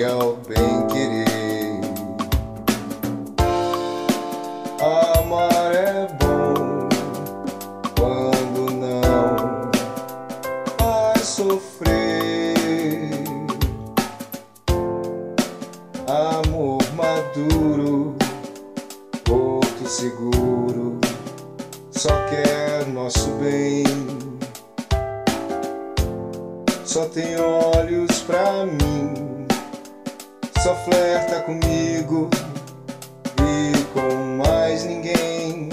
ao bem-querer. Amar é bom quando não faz sofrer. Amor maduro, porto seguro, só quer nosso bem. Só tem olhos pra mim, só flerta comigo e com mais ninguém.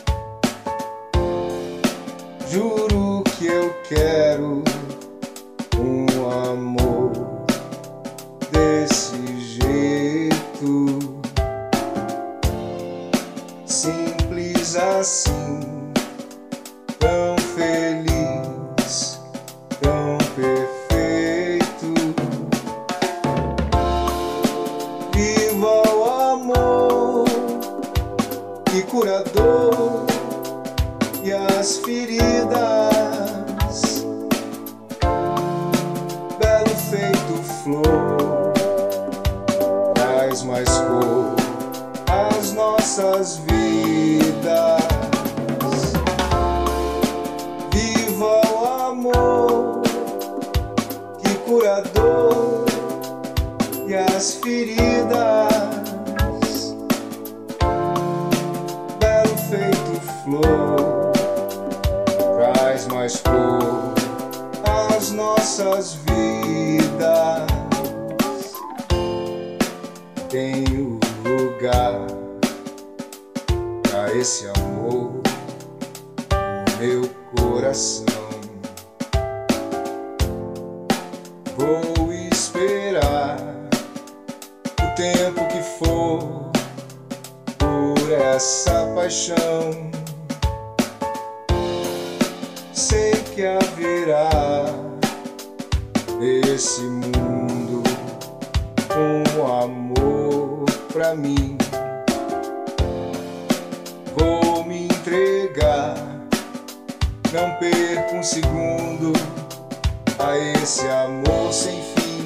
Juro que eu quero um amor desse jeito, simples assim, tão feliz, tão perfeito. Viva o amor que curador e as feridas, belo feito flor, traz mais cor às nossas vidas. Viva o amor que curador e as feridas, belo feito flor, traz mais cor às nossas vidas. Tenho lugar pra esse amor no meu coração. Vou esperar o tempo que for por essa paixão. Sei que haverá nesse mundo um amor pra mim. Vou me entregar, não perco um segundo a esse amor sem fim.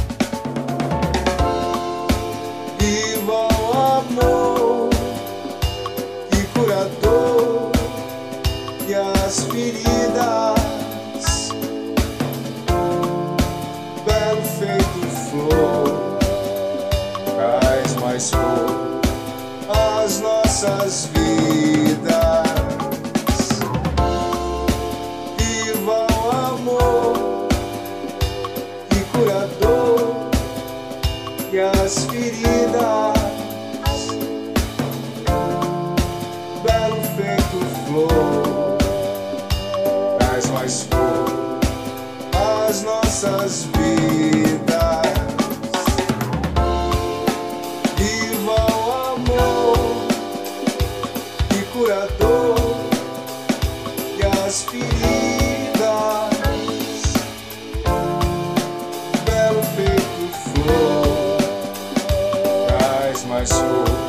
Viva o amor que curador e as feridas, belo feito flor, traz mais cor às nossas vidas. Viva o amor que curador e as feridas, belo feito flor, traz mais cor às nossas vidas. Viva o amor que curador e as feridas, belo feito flor, traz mais cor